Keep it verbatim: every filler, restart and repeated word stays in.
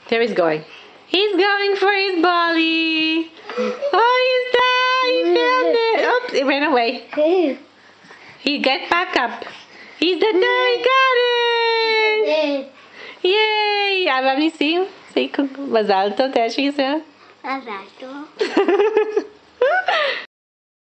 There he's going. He's going for his bolly. Oh, he's there. He found it. Oops, it ran away. He get back up. He's the there. He got it. Yay. Let me see. Say mazal tov. There she is. Mazal tov.